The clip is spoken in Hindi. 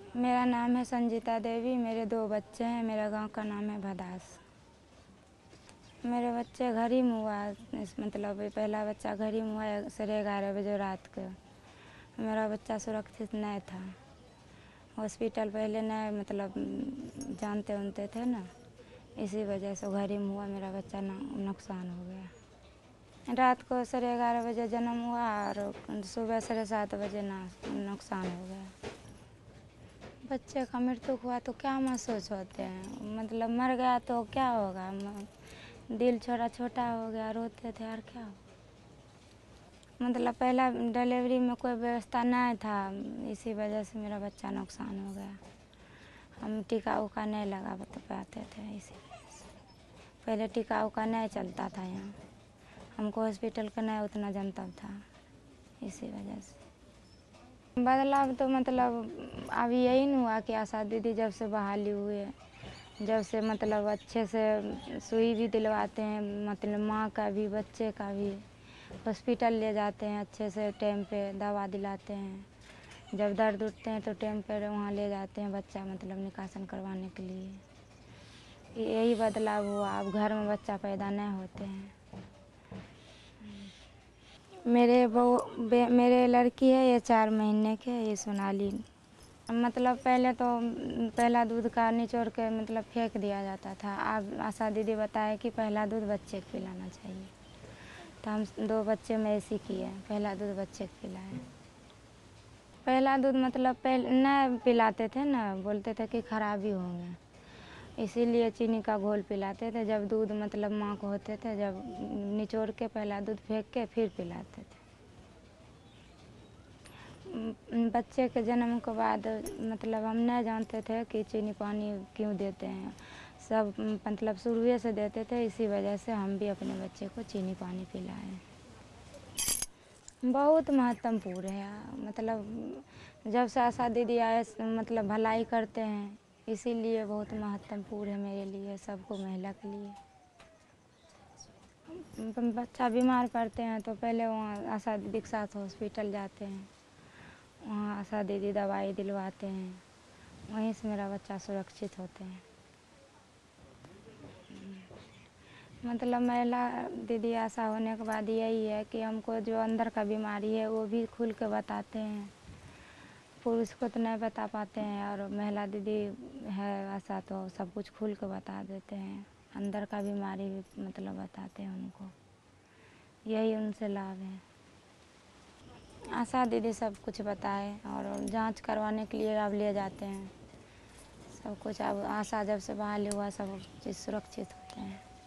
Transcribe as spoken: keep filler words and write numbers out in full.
मेरा नाम है संजीता देवी। मेरे दो बच्चे हैं। मेरा गांव का नाम है भदास। मेरे बच्चे घर ही में हुआ, मतलब पहला बच्चा घर ही में हुआ साढ़े ग्यारह बजे रात को। मेरा बच्चा सुरक्षित नहीं था। हॉस्पिटल पहले नहीं मतलब जानते उनते थे ना, इसी वजह से घर ही में हुआ। मेरा बच्चा नुकसान हो गया। रात को साढ़े ग्यारह बजे जन्म हुआ और सुबह साढ़े सात बजे ना नुकसान हो गया। बच्चे का मृत्यु हुआ तो क्या महसूस होते हैं, मतलब मर गया तो क्या होगा, दिल छोटा छोटा हो गया, रोते थे और क्या। मतलब पहला डिलीवरी में कोई व्यवस्था नहीं था, इसी वजह से मेरा बच्चा नुकसान हो गया। हम टीका उका नहीं लगा पाते थे, इसी वजह से। पहले टीका उका नहीं चलता था यहाँ, हमको हॉस्पिटल का नहीं उतना जानता था, इसी वजह से। बदलाव तो मतलब अभी यही नहीं हुआ कि आशा दीदी जब से बहाली हुए, जब से मतलब अच्छे से सुई भी दिलवाते हैं, मतलब माँ का भी बच्चे का भी। हॉस्पिटल ले जाते हैं अच्छे से, टाइम पे दवा दिलाते हैं। जब दर्द उठते हैं तो टाइम पे वहाँ ले जाते हैं बच्चा मतलब निकासन करवाने के लिए। यही बदलाव हुआ, अब घर में बच्चा पैदा नहीं होते हैं। मेरे बहू मेरे लड़की है ये चार महीने के, ये सोनाली। मतलब पहले तो पहला दूध का निचोड़ के मतलब फेंक दिया जाता था। अब आशा दीदी बताए कि पहला दूध बच्चे को पिलाना चाहिए, तो हम दो बच्चे में ऐसी किए, पहला दूध बच्चे को पिलाए। पहला दूध मतलब पहले नहीं पिलाते थे ना, बोलते थे कि खराबी होंगे, इसीलिए चीनी का घोल पिलाते थे। जब दूध मतलब माँ को होते थे, जब निचोड़ के पहला दूध फेंक के फिर पिलाते थे। बच्चे के जन्म के बाद मतलब हम नहीं जानते थे कि चीनी पानी क्यों देते हैं, सब मतलब शुरू से देते थे, इसी वजह से हम भी अपने बच्चे को चीनी पानी पिलाए। बहुत महत्वपूर्ण है, मतलब जब से आशा दीदी आए मतलब भलाई करते हैं, इसीलिए बहुत महत्वपूर्ण है मेरे लिए, सबको महिला के लिए। बच्चा बीमार पड़ते हैं तो पहले वहाँ आशा दीदी के साथ हॉस्पिटल जाते हैं, वहाँ आशा दीदी दवाई दिलवाते हैं, वहीं से मेरा बच्चा सुरक्षित होते हैं। मतलब महिला दीदी आशा होने के बाद यही है कि हमको जो अंदर का बीमारी है वो भी खुल के बताते हैं, पुरुष को तो नहीं बता पाते हैं, और महिला दीदी है आशा तो सब कुछ खुल के बता देते हैं, अंदर का बीमारी भी मतलब बताते हैं उनको, यही उनसे लाभ है। आशा दीदी सब कुछ बताए और जांच करवाने के लिए अब ले जाते हैं सब कुछ। अब आशा जब से बहाली हुआ सब चीज़ सुरक्षित होते हैं।